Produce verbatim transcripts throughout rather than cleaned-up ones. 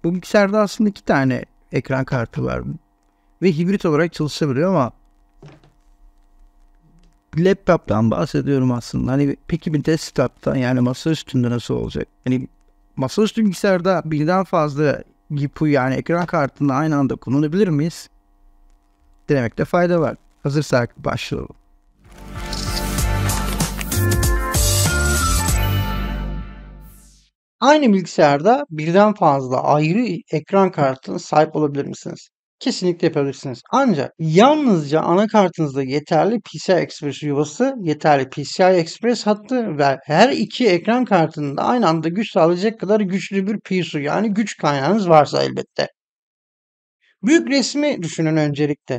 Bu bilgisayarda aslında iki tane ekran kartı var. Ve hibrit olarak çalışabiliyor ama laptop'tan bahsediyorum aslında. Hani peki bir desktop'ta, yani masa üstünde nasıl olacak? Hani masaüstü bilgisayarda birden fazla G P U, yani ekran kartını aynı anda kullanabilir miyiz? Denemekte fayda var. Hazırsak başlayalım. Aynı bilgisayarda birden fazla ayrı ekran kartına sahip olabilir misiniz? Kesinlikle yapabilirsiniz. Ancak yalnızca anakartınızda yeterli P C I Express yuvası, yeterli P C I Express hattı ve her iki ekran kartının da aynı anda güç sağlayacak kadar güçlü bir P S U, yani güç kaynağınız varsa elbette. Büyük resmi düşünün öncelikle.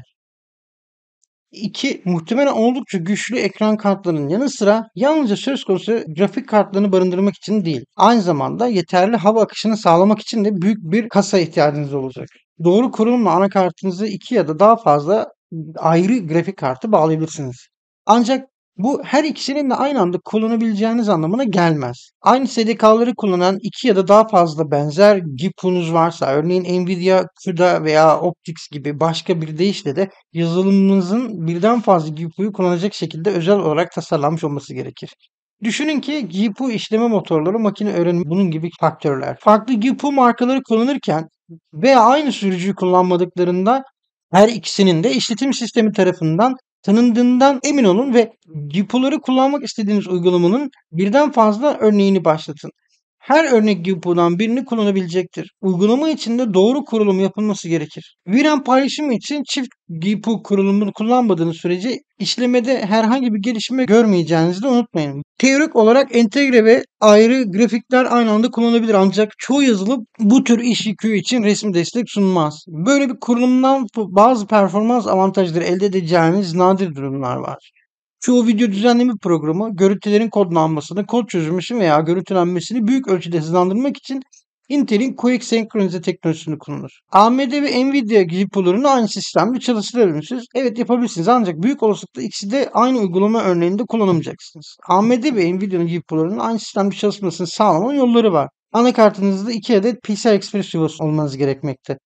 İki muhtemelen oldukça güçlü ekran kartlarının yanı sıra yalnızca söz konusu grafik kartlarını barındırmak için değil, aynı zamanda yeterli hava akışını sağlamak için de büyük bir kasa ihtiyacınız olacak. Doğru kurulumla anakartınızı iki ya da daha fazla ayrı grafik kartı bağlayabilirsiniz. Ancak bu her ikisinin de aynı anda kullanabileceğiniz anlamına gelmez. Aynı S D K'ları kullanan iki ya da daha fazla benzer G P U'nuz varsa, örneğin Nvidia, CUDA veya Optix gibi başka bir deyişle de yazılımınızın birden fazla G P U'yu kullanacak şekilde özel olarak tasarlanmış olması gerekir. Düşünün ki G P U işleme motorları, makine öğrenimi bunun gibi faktörler. Farklı G P U markaları kullanırken veya aynı sürücüyü kullanmadıklarında her ikisinin de işletim sistemi tarafından tanındığından emin olun ve G P U'ları kullanmak istediğiniz uygulamanın birden fazla örneğini başlatın. Her örnek G P U'dan birini kullanabilecektir. Uygulama içinde doğru kurulum yapılması gerekir. V RAM paylaşımı için çift G P U kurulumunu kullanmadığınız sürece işlemede herhangi bir gelişme görmeyeceğinizi de unutmayın. Teorik olarak entegre ve ayrı grafikler aynı anda kullanılabilir, ancak çoğu yazılım bu tür iş yükü için resmi destek sunmaz. Böyle bir kurulumdan bazı performans avantajları elde edeceğiniz nadir durumlar var. Çoğu video düzenleme programı görüntülerin kodlanmasını, kod çözülmesi veya görüntülenmesini büyük ölçüde hızlandırmak için Intel'in Quick Synchronize teknolojisini kullanır. A M D ve Nvidia G P U'larını aynı sistemde çalıştırabilir misiniz? Evet, yapabilirsiniz, ancak büyük olasılıkla ikisi de aynı uygulama örneğinde kullanamayacaksınız. A M D ve Nvidia'nın G P U'larının aynı sistemde çalışmasını sağlamanın yolları var. Anakartınızda iki adet P C I Express yuvası olmanız gerekmekte.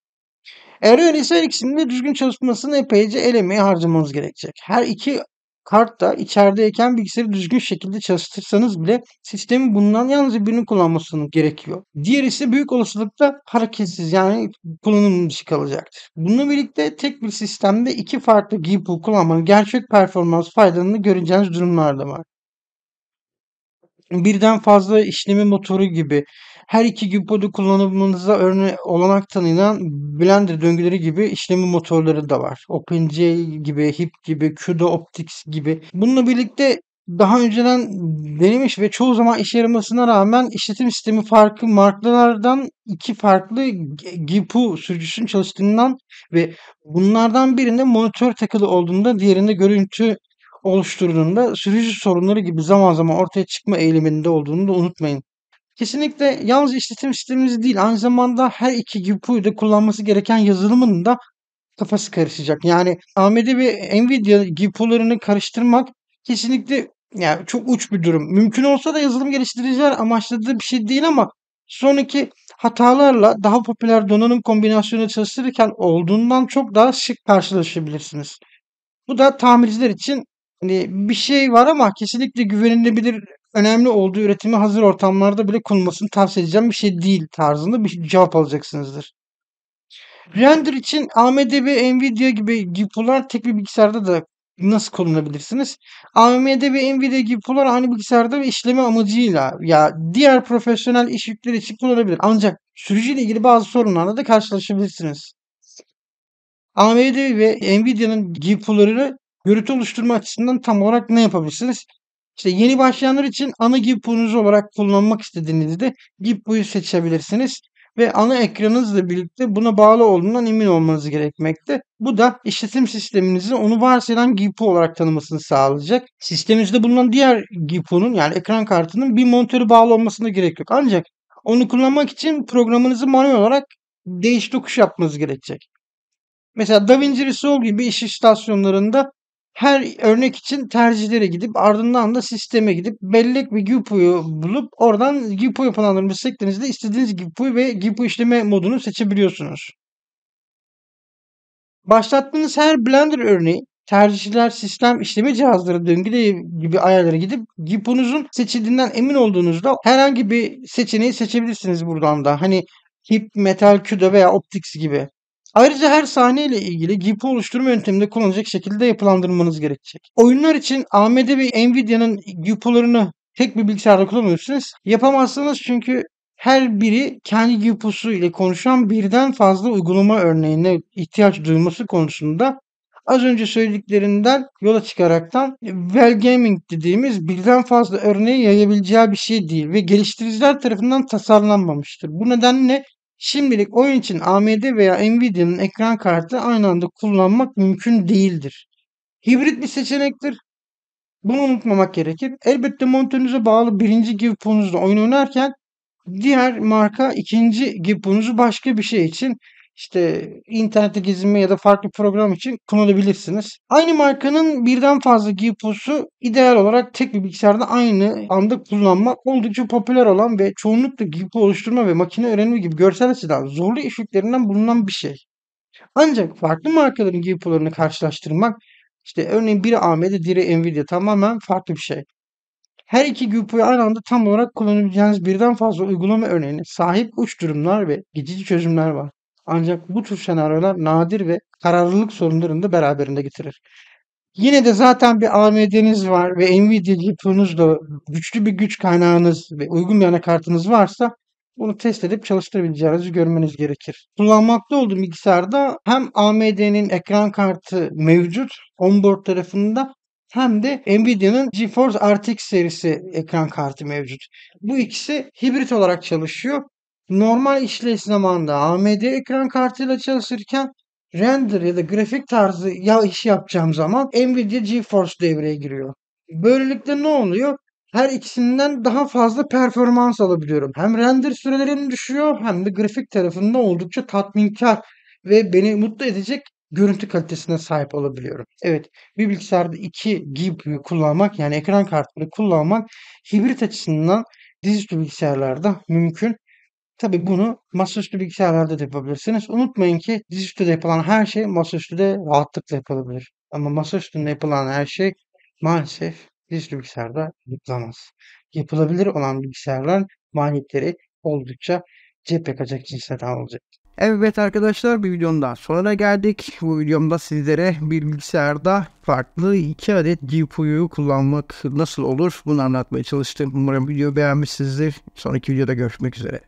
Eğer öyleyse her ikisinin de düzgün çalışmasını epeyce el emeği harcamanız gerekecek. Her iki kart da içerideyken bilgisayarı düzgün şekilde çalıştırsanız bile sistemin bundan yalnızca birini kullanmasını gerekiyor. Diğer ise büyük olasılıkla hareketsiz, yani kullanım dışı kalacaktır. Bununla birlikte tek bir sistemde iki farklı G P U kullanmanın gerçek performans faydalarını göreceğiniz durumlar da var. Birden fazla işleme motoru gibi her iki G P U'da kullanımınıza örne olanak tanınan Blender döngüleri gibi işleme motorları da var. OpenGL gibi, Hip gibi, CUDA Optix gibi. Bununla birlikte daha önceden denemiş ve çoğu zaman işe yaramasına rağmen işletim sistemi farklı markalardan iki farklı G P U sürücüsünün çalıştığından ve bunlardan birinde monitör takılı olduğunda diğerinde görüntü oluşturduğunda sürücü sorunları gibi zaman zaman ortaya çıkma eğiliminde olduğunu da unutmayın. Kesinlikle yalnız işletim sisteminizi değil, aynı zamanda her iki G P U'yu da kullanması gereken yazılımın da kafası karışacak. Yani A M D ve Nvidia G P U'larını karıştırmak kesinlikle, yani çok uç bir durum. Mümkün olsa da yazılım geliştiriciler amaçladığı bir şey değil, ama sonraki hatalarla daha popüler donanım kombinasyonu çalıştırırken olduğundan çok daha sık karşılaşabilirsiniz. Bu da tamirciler için hani bir şey var ama kesinlikle güvenilebilir, önemli olduğu üretimi hazır ortamlarda bile kullanılmasını tavsiye edeceğim bir şey değil tarzında bir cevap alacaksınızdır. Render için A M D ve Nvidia gibi G P U'lar tek bir bilgisayarda da nasıl kullanabilirsiniz? A M D ve Nvidia G P U'lar aynı bilgisayarda ve işleme amacıyla ya diğer profesyonel iş yükleri için kullanılabilir. Ancak sürücüyle ilgili bazı sorunlarla da karşılaşabilirsiniz. A M D ve Nvidia'nın G P U'larını görüntü oluşturma açısından tam olarak ne yapabilirsiniz? İşte yeni başlayanlar için ana G P U'nuz olarak kullanmak istediğinizde G P U'yu seçebilirsiniz ve ana ekranınızla birlikte buna bağlı olduğundan emin olmanız gerekmekte. Bu da işletim sisteminizin onu varsayılan G P U olarak tanımasını sağlayacak. Sisteminizde bulunan diğer G P U'nun, yani ekran kartının bir monitörü bağlı olmasına gerek yok. Ancak onu kullanmak için programınızı manuel olarak değiş tokuş yapmanız gerekecek. Mesela DaVinci Resolve gibi iş istasyonlarında Her örnek için tercihlere gidip ardından da sisteme gidip bellek bir G U P'yu bulup oradan G U P yapılandırma sektörünüzde istediğiniz G U P ve G U P işleme modunu seçebiliyorsunuz. Başlattığınız her Blender örneği tercihler, sistem, işleme cihazları, döngü gibi ayarlara gidip G U P'nuzun seçildiğinden emin olduğunuzda herhangi bir seçeneği seçebilirsiniz buradan da. Hani Hip, Metal, CUDA veya Optics gibi. Ayrıca her sahneyle ilgili G U P oluşturma yönteminde kullanılacak şekilde yapılandırmanız gerekecek. Oyunlar için A M D ve Nvidia'nın G U P'larını tek bir bilgisayarda kullanıyorsunuz. Yapamazsınız çünkü her biri kendi G U P'su ile konuşan birden fazla uygulama örneğine ihtiyaç duyması konusunda az önce söylediklerinden yola çıkaraktan well gaming dediğimiz birden fazla örneği yayabileceği bir şey değil ve geliştiriciler tarafından tasarlanmamıştır. Bu nedenle şimdilik oyun için A M D veya Nvidia'nın ekran kartı aynı anda kullanmak mümkün değildir. Hibrit bir seçenektir. Bunu unutmamak gerekir. Elbette monitörünüze bağlı birinci G U P'nuzla oyun oynarken diğer marka ikinci G U P'nuzu başka bir şey için işte internette gezinme ya da farklı program için kullanabilirsiniz. Aynı markanın birden fazla G U P'su ideal olarak tek bir bilgisayarda aynı anda kullanmak oldukça popüler olan ve çoğunlukla G U P oluşturma ve makine öğrenimi gibi görsel açıdan zorlu iş yüklerinden bulunan bir şey. Ancak farklı markaların G U P'larını karşılaştırmak işte örneğin biri A M D, diğeri Nvidia tamamen farklı bir şey. Her iki G U P'yu aynı anda tam olarak kullanabileceğiniz birden fazla uygulama örneğine sahip uç durumlar ve geçici çözümler var. Ancak bu tür senaryolar nadir ve kararlılık sorunlarını da beraberinde getirir. Yine de zaten bir A M D'niz var ve Nvidia G U P'nuzla güçlü bir güç kaynağınız ve uygun bir anakartınız varsa bunu test edip çalıştırabileceğinizi görmeniz gerekir. Kullanmakta olduğum bilgisayarda hem A M D'nin ekran kartı mevcut onboard tarafında hem de Nvidia'nın GeForce R T X serisi ekran kartı mevcut. Bu ikisi hibrit olarak çalışıyor. Normal işleyiş zamanında A M D ekran kartıyla çalışırken render ya da grafik tarzı ya iş yapacağım zaman Nvidia GeForce devreye giriyor. Böylelikle ne oluyor? Her ikisinden daha fazla performans alabiliyorum. Hem render sürelerim düşüyor hem de grafik tarafında oldukça tatminkar ve beni mutlu edecek görüntü kalitesine sahip olabiliyorum. Evet, bir bilgisayarda iki G P U kullanmak yani ekran kartları kullanmak hibrit açısından dizüstü bilgisayarlarda mümkün. Tabii bunu masaüstü bilgisayarlarda da yapabilirsiniz. Unutmayın ki dizüstüde yapılan her şey masaüstü de rahatlıkla yapılabilir. Ama masaüstünde yapılan her şey maalesef dizüstü bilgisayarda yapılamaz. Yapılabilir olan bilgisayarlar maliyetleri oldukça cep yakacak cinsinden olacak. Evet arkadaşlar, bir videonun daha sonuna geldik. Bu videomda sizlere bir bilgisayarda farklı iki adet G P U'yu kullanmak nasıl olur bunu anlatmaya çalıştım. Umarım videoyu beğenmişsinizdir. Sonraki videoda görüşmek üzere.